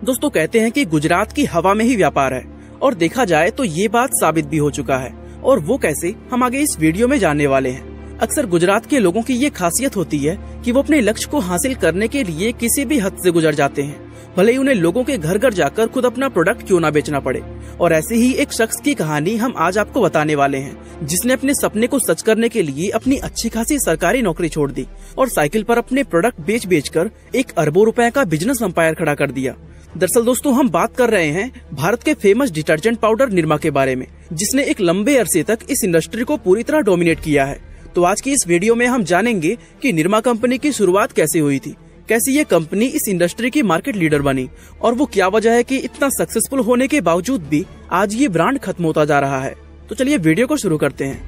दोस्तों कहते हैं कि गुजरात की हवा में ही व्यापार है, और देखा जाए तो ये बात साबित भी हो चुका है। और वो कैसे, हम आगे इस वीडियो में जानने वाले हैं। अक्सर गुजरात के लोगों की ये खासियत होती है कि वो अपने लक्ष्य को हासिल करने के लिए किसी भी हद से गुजर जाते हैं, भले ही उन्हें लोगों के घर घर जाकर खुद अपना प्रोडक्ट क्यों ना बेचना पड़े। और ऐसे ही एक शख्स की कहानी हम आज आपको बताने वाले हैं, जिसने अपने सपने को सच करने के लिए अपनी अच्छी खासी सरकारी नौकरी छोड़ दी और साइकिल पर अपने प्रोडक्ट बेच कर 1 अरबों रुपए का बिजनेस एम्पायर खड़ा कर दिया। दरअसल दोस्तों हम बात कर रहे हैं भारत के फेमस डिटर्जेंट पाउडर निरमा के बारे में, जिसने एक लंबे अरसे तक इस इंडस्ट्री को पूरी तरह डोमिनेट किया है। तो आज की इस वीडियो में हम जानेंगे कि निरमा कंपनी की शुरुआत कैसे हुई थी, कैसे ये कंपनी इस इंडस्ट्री की मार्केट लीडर बनी, और वो क्या वजह है कि इतना सक्सेसफुल होने के बावजूद भी आज ये ब्रांड खत्म होता जा रहा है। तो चलिए वीडियो को शुरू करते हैं।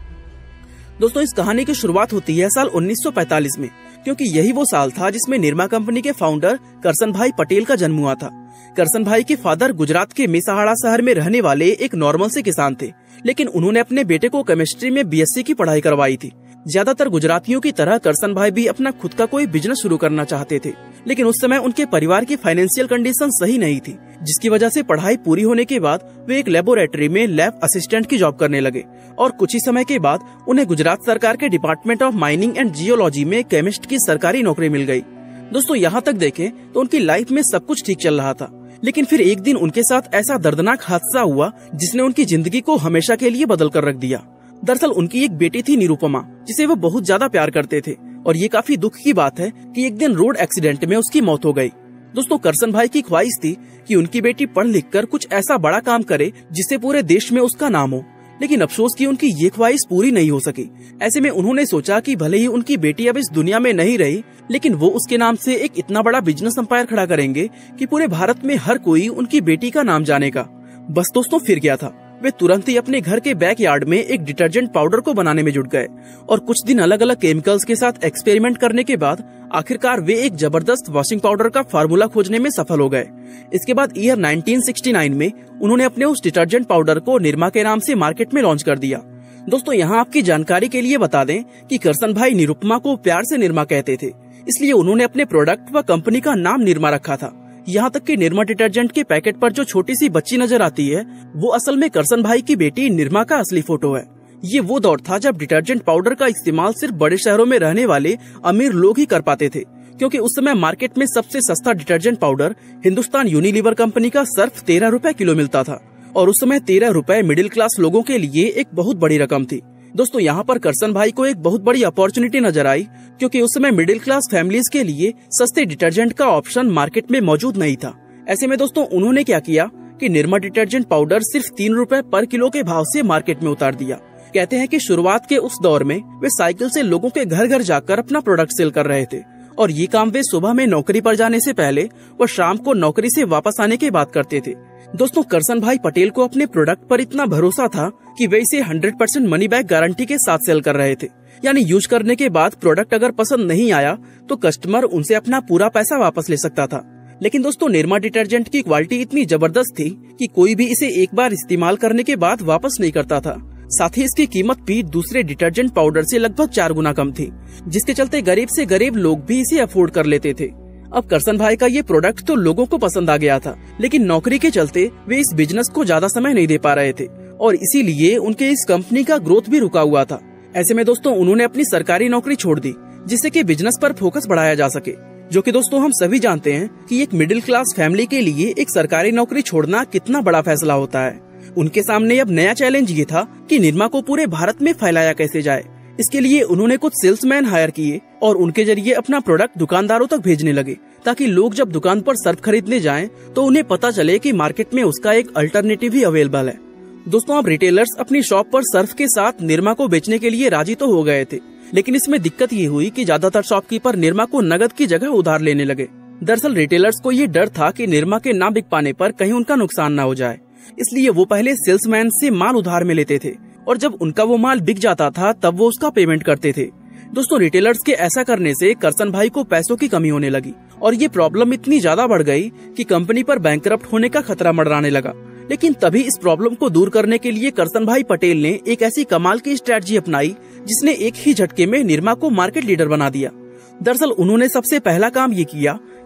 दोस्तों इस कहानी की शुरुआत होती है साल 1945 में, क्योंकि यही वो साल था जिसमें निरमा कंपनी के फाउंडर करसन भाई पटेल का जन्म हुआ था। करसन भाई के फादर गुजरात के मेसाहाड़ा शहर में रहने वाले एक नॉर्मल से किसान थे, लेकिन उन्होंने अपने बेटे को केमिस्ट्री में बीएससी की पढ़ाई करवाई थी। ज्यादातर गुजरातियों की तरह करसन भाई भी अपना खुद का कोई बिजनेस शुरू करना चाहते थे, लेकिन उस समय उनके परिवार की फाइनेंशियल कंडीशन सही नहीं थी, जिसकी वजह से पढ़ाई पूरी होने के बाद वे एक लेबोरेटरी में लैब असिस्टेंट की जॉब करने लगे और कुछ ही समय के बाद उन्हें गुजरात सरकार के department of mining and geology में केमिस्ट की सरकारी नौकरी मिल गई। दोस्तों यहाँ तक देखें तो उनकी लाइफ में सब कुछ ठीक चल रहा था, लेकिन फिर एक दिन उनके साथ ऐसा दर्दनाक हादसा हुआ जिसने उनकी जिंदगी को हमेशा के लिए बदल कर रख दिया। दरअसल उनकी एक बेटी थी निरुपमा, जिसे वो बहुत ज्यादा प्यार करते थे, और ये काफी दुख की बात है कि एक दिन रोड एक्सीडेंट में उसकी मौत हो गई। दोस्तों करसन भाई की ख्वाहिश थी कि उनकी बेटी पढ़ लिख कर कुछ ऐसा बड़ा काम करे जिससे पूरे देश में उसका नाम हो, लेकिन अफसोस कि उनकी ये ख्वाहिश पूरी नहीं हो सकी। ऐसे में उन्होंने सोचा कि भले ही उनकी बेटी अब इस दुनिया में नहीं रही, लेकिन वो उसके नाम से एक इतना बड़ा बिजनेस एम्पायर खड़ा करेंगे कि पूरे भारत में हर कोई उनकी बेटी का नाम जानेगा। बस दोस्तों फिर क्या था, वे तुरंत ही अपने घर के बैकयार्ड में एक डिटर्जेंट पाउडर को बनाने में जुट गए और कुछ दिन अलग अलग केमिकल्स के साथ एक्सपेरिमेंट करने के बाद आखिरकार वे एक जबरदस्त वॉशिंग पाउडर का फार्मूला खोजने में सफल हो गए। इसके बाद ईयर 1969 में उन्होंने अपने उस डिटर्जेंट पाउडर को निरमा के नाम से मार्केट में लॉन्च कर दिया। दोस्तों यहाँ आपकी जानकारी के लिए बता दें कि करसन भाई निरुपमा को प्यार से निरमा कहते थे, इसलिए उन्होंने अपने प्रोडक्ट व कंपनी का नाम निरमा रखा था। यहाँ तक कि निरमा डिटर्जेंट के पैकेट पर जो छोटी सी बच्ची नजर आती है वो असल में करसन भाई की बेटी निरमा का असली फोटो है। ये वो दौर था जब डिटर्जेंट पाउडर का इस्तेमाल सिर्फ बड़े शहरों में रहने वाले अमीर लोग ही कर पाते थे, क्योंकि उस समय मार्केट में सबसे सस्ता detergent powder Hindustan Unilever company का सिर्फ 13 रुपए किलो मिलता था, और उस समय 13 रुपए मिडिल क्लास लोगों के लिए एक बहुत बड़ी रकम थी। दोस्तों यहाँ पर करसन भाई को एक बहुत बड़ी अपॉर्चुनिटी नजर आई, क्योंकि उस समय मिडिल क्लास फैमिलीज के लिए सस्ते डिटर्जेंट का ऑप्शन मार्केट में मौजूद नहीं था। ऐसे में दोस्तों उन्होंने क्या किया कि निरमा डिटर्जेंट पाउडर सिर्फ 3 रुपए पर किलो के भाव से मार्केट में उतार दिया। कहते हैं कि शुरुआत के उस दौर में वे साइकिल से लोगों के घर घर जाकर अपना प्रोडक्ट सेल कर रहे थे, और ये काम वे सुबह में नौकरी पर जाने से पहले व शाम को नौकरी से वापस आने के बाद करते थे। दोस्तों करसन भाई पटेल को अपने प्रोडक्ट पर इतना भरोसा था कि वे इसे 100% मनी बैक गारंटी के साथ सेल कर रहे थे, यानी यूज करने के बाद प्रोडक्ट अगर पसंद नहीं आया तो कस्टमर उनसे अपना पूरा पैसा वापस ले सकता था। लेकिन दोस्तों निरमा डिटर्जेंट की क्वालिटी इतनी जबरदस्त थी कि कोई भी इसे एक बार इस्तेमाल करने के बाद वापस नहीं करता था। साथ ही इसकी कीमत भी दूसरे डिटर्जेंट पाउडर से लगभग 4 गुना कम थी, जिसके चलते गरीब से गरीब लोग भी इसे अफोर्ड कर लेते थे। अब करसन भाई का ये प्रोडक्ट तो लोगों को पसंद आ गया था, लेकिन नौकरी के चलते वे इस बिजनेस को ज्यादा समय नहीं दे पा रहे थे, और इसीलिए उनके इस कंपनी का ग्रोथ भी रुका हुआ था। ऐसे में दोस्तों उन्होंने अपनी सरकारी नौकरी छोड़ दी, जिससे कि बिजनेस पर फोकस बढ़ाया जा सके, जो कि दोस्तों हम सभी जानते हैं कि एक मिडिल क्लास फैमिली के लिए एक सरकारी नौकरी छोड़ना कितना बड़ा फैसला होता है। उनके सामने अब नया चैलेंज ये था कि निरमा को पूरे भारत में फैलाया कैसे जाए। इसके लिए उन्होंने कुछ सेल्समैन हायर किए और उनके जरिए अपना प्रोडक्ट दुकानदारों तक भेजने लगे, ताकि लोग जब दुकान पर सर्फ खरीदने जाएं तो उन्हें पता चले कि मार्केट में उसका एक अल्टरनेटिव भी अवेलेबल है। दोस्तों अब रिटेलर्स अपनी शॉप पर सर्फ के साथ निरमा को बेचने के लिए राजी तो हो गए थे, लेकिन इसमें दिक्कत ये हुई कि ज्यादातर शॉपकीपर निरमा को नगद की जगह उधार लेने लगे। दरअसल रिटेलर्स को ये डर था कि निरमा के ना बिक पाने पर कहीं उनका नुकसान न हो जाए, इसलिए वो पहले सेल्समैन से माल उधार में लेते थे, और जब उनका वो माल बिक जाता था तब वो उसका पेमेंट करते थे। दोस्तों रिटेलर्स के ऐसा करने से करसन भाई को पैसों की कमी होने लगी, और ये प्रॉब्लम इतनी ज्यादा बढ़ गई कि कंपनी पर बैंकरप्ट होने का खतरा मंडराने लगा। लेकिन तभी इस प्रॉब्लम को दूर करने के लिए करसन भाई पटेल ने एक ऐसी कमाल की स्ट्रेटजी अपनाई जिसने एक ही झटके में निरमा को मार्केट लीडर बना दिया। दरअसल उन्होंने सबसे पहला काम ये किया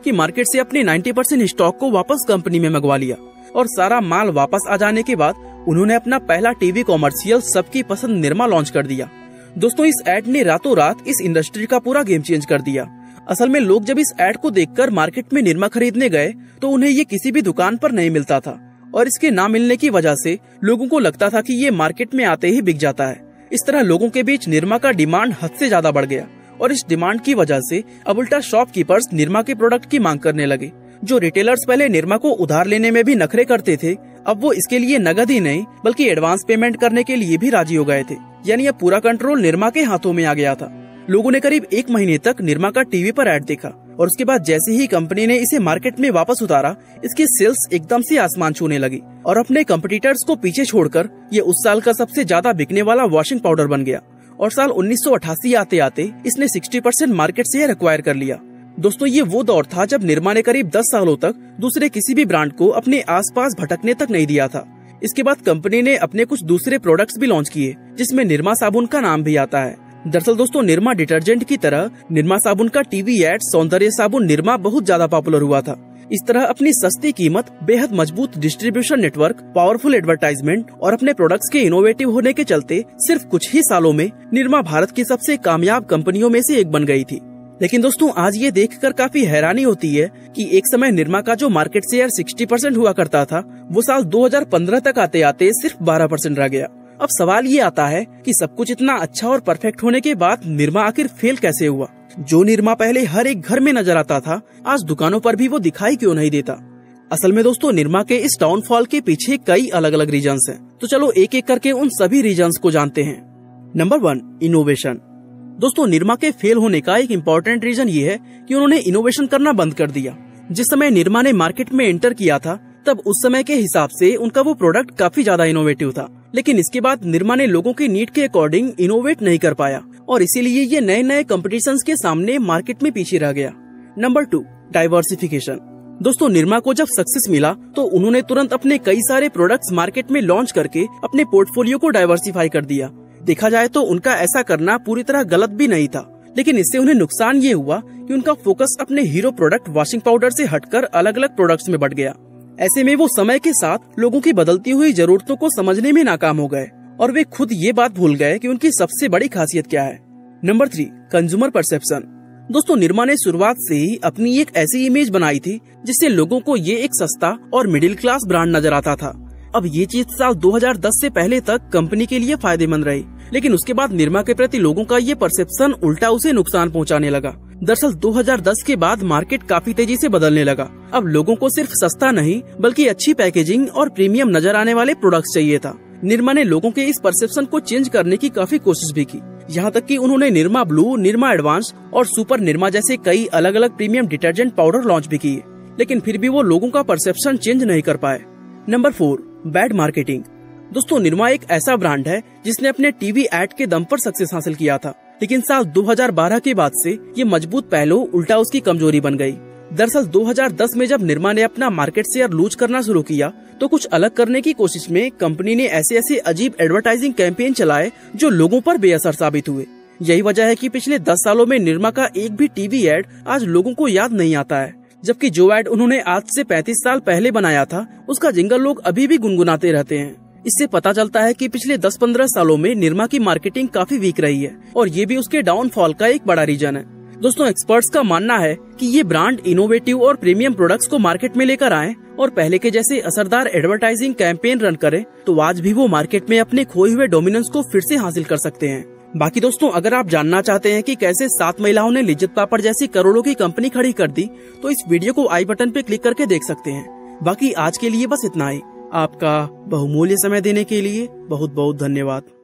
कि मार्केट से अपने 90% स्टॉक को वापस कंपनी में मंगवा लिया और सारा माल वापस आ जाने के बाद उन्होंने अपना पहला टीवी कॉमर्शियल सबकी पसंद निरमा लॉन्च कर दिया। दोस्तों, इस एड ने रातों रात इस इंडस्ट्री का पूरा गेम चेंज कर दिया। असल में लोग जब इस एड को देखकर मार्केट में निरमा खरीदने गए तो उन्हें ये किसी भी दुकान पर नहीं मिलता था और इसके ना मिलने की वजह से लोगों को लगता था कि ये मार्केट में आते ही बिक जाता है। इस तरह लोगों के बीच निरमा का डिमांड हद से ज्यादा बढ़ गया और इस डिमांड की वजह से अब उल्टा शॉपकीपर्स निरमा के प्रोडक्ट की मांग करने लगे। जो रिटेलर्स पहले निरमा को उधार लेने में भी नखरे करते थे, अब वो इसके लिए नगद ही नहीं बल्कि एडवांस पेमेंट करने के लिए भी राजी हो गए थे। यानी अब पूरा कंट्रोल निरमा के हाथों में आ गया था। लोगों ने करीब 1 महीने तक निरमा का टीवी पर ऐड देखा और उसके बाद जैसे ही कंपनी ने इसे मार्केट में वापस उतारा, इसकी सेल्स एकदम से आसमान छूने लगी और अपने कंपटीटर्स को पीछे छोड़कर ये उस साल का सबसे ज्यादा बिकने वाला वॉशिंग पाउडर बन गया और साल 1988 आते आते इसने 60% मार्केट शेयर एक्वायर कर लिया। दोस्तों, ये वो दौर था जब निरमा ने करीब 10 सालों तक दूसरे किसी भी ब्रांड को अपने आसपास भटकने तक नहीं दिया था। इसके बाद कंपनी ने अपने कुछ दूसरे प्रोडक्ट्स भी लॉन्च किए जिसमें निरमा साबुन का नाम भी आता है। दरअसल दोस्तों, निरमा डिटर्जेंट की तरह निरमा साबुन का टीवी एड सौंदर्य साबुन निरमा बहुत ज्यादा पॉपुलर हुआ था। इस तरह अपनी सस्ती कीमत, बेहद मजबूत डिस्ट्रीब्यूशन नेटवर्क, पावरफुल एडवर्टाइजमेंट और अपने प्रोडक्ट्स के इनोवेटिव होने के चलते सिर्फ कुछ ही सालों में निरमा भारत की सबसे कामयाब कंपनियों में से एक बन गई थी। लेकिन दोस्तों, आज ये देखकर काफी हैरानी होती है कि एक समय निरमा का जो मार्केट शेयर 60% हुआ करता था, वो साल 2015 तक आते आते सिर्फ 12% रह गया। अब सवाल ये आता है कि सब कुछ इतना अच्छा और परफेक्ट होने के बाद निरमा आखिर फेल कैसे हुआ? जो निरमा पहले हर एक घर में नजर आता था, आज दुकानों पर भी वो दिखाई क्यों नहीं देता? असल में दोस्तों, निरमा के इस डाउनफॉल के पीछे कई अलग अलग रीजंस हैं। तो चलो एक एक करके उन सभी रीजंस को जानते हैं। Number 1, innovation. दोस्तों, निरमा के फेल होने का एक इम्पोर्टेंट रीजन ये है कि उन्होंने इनोवेशन करना बंद कर दिया। जिस समय निरमा ने मार्केट में एंटर किया था, तब उस समय के हिसाब से उनका वो प्रोडक्ट काफी ज्यादा इनोवेटिव था, लेकिन इसके बाद निरमा ने लोगों की नीड के अकॉर्डिंग इनोवेट नहीं कर पाया और इसीलिए ये नए नए कॉम्पिटिशन्स के सामने मार्केट में पीछे रह गया। Number 2, diversification. दोस्तों, निरमा को जब सक्सेस मिला तो उन्होंने तुरंत अपने कई सारे प्रोडक्ट्स मार्केट में लॉन्च करके अपने पोर्टफोलियो को डाइवर्सिफाई कर दिया। देखा जाए तो उनका ऐसा करना पूरी तरह गलत भी नहीं था, लेकिन इससे उन्हें नुकसान ये हुआ कि उनका फोकस अपने हीरो प्रोडक्ट वॉशिंग पाउडर से हटकर अलग अलग प्रोडक्ट्स में बढ़ गया। ऐसे में वो समय के साथ लोगों की बदलती हुई जरूरतों को समझने में नाकाम हो गए और वे खुद ये बात भूल गए कि उनकी सबसे बड़ी खासियत क्या है। Number 3, consumer perception. दोस्तों, निरमा ने शुरुआत से ही अपनी एक ऐसी इमेज बनाई थी जिससे लोगों को ये एक सस्ता और मिडिल क्लास ब्रांड नजर आता था। अब ये चीज साल 2010 से पहले तक कंपनी के लिए फायदेमंद रही, लेकिन उसके बाद निरमा के प्रति लोगों का ये परसेप्शन उल्टा उसे नुकसान पहुंचाने लगा। दरअसल 2010 के बाद मार्केट काफी तेजी से बदलने लगा। अब लोगों को सिर्फ सस्ता नहीं बल्कि अच्छी पैकेजिंग और प्रीमियम नजर आने वाले प्रोडक्ट्स चाहिए था। निरमा ने लोगों के इस परसेप्शन को चेंज करने की काफी कोशिश भी की, यहाँ तक कि उन्होंने निरमा ब्लू, निरमा एडवांस और सुपर निरमा जैसे कई अलग अलग प्रीमियम डिटर्जेंट पाउडर लॉन्च भी किए, लेकिन फिर भी वो लोगों का परसेप्शन चेंज नहीं कर पाए। Number 4, bad marketing. दोस्तों, निरमा एक ऐसा ब्रांड है जिसने अपने टीवी एड के दम पर सक्सेस हासिल किया था, लेकिन साल 2012 के बाद से ये मजबूत पहलू उल्टा उसकी कमजोरी बन गई। दरअसल 2010 में जब निरमा ने अपना मार्केट शेयर लूज करना शुरू किया तो कुछ अलग करने की कोशिश में कंपनी ने ऐसे ऐसे अजीब एडवर्टाइजिंग कैंपेन चलाए जो लोगों पर बेअसर साबित हुए। यही वजह है कि पिछले 10 सालों में निरमा का एक भी टीवी एड आज लोगों को याद नहीं आता है, जबकि जो एड उन्होंने आज से 35 साल पहले बनाया था उसका जिंगल लोग अभी भी गुनगुनाते रहते हैं। इससे पता चलता है कि पिछले 10-15 सालों में निरमा की मार्केटिंग काफी वीक रही है और ये भी उसके डाउनफॉल का एक बड़ा रीजन है। दोस्तों, एक्सपर्ट्स का मानना है कि ये ब्रांड इनोवेटिव और प्रीमियम प्रोडक्ट्स को मार्केट में लेकर आए और पहले के जैसे असरदार एडवर्टाइजिंग कैंपेन रन करे तो आज भी वो मार्केट में अपने खोए हुए डोमिनेंस को फिर से हासिल कर सकते हैं। बाकी दोस्तों, अगर आप जानना चाहते हैं कि कैसे 7 महिलाओं ने लिज्जत पापड़ जैसी करोड़ों की कंपनी खड़ी कर दी, तो इस वीडियो को आई बटन पे क्लिक करके देख सकते हैं। बाकी आज के लिए बस इतना ही। आपका बहुमूल्य समय देने के लिए बहुत बहुत धन्यवाद।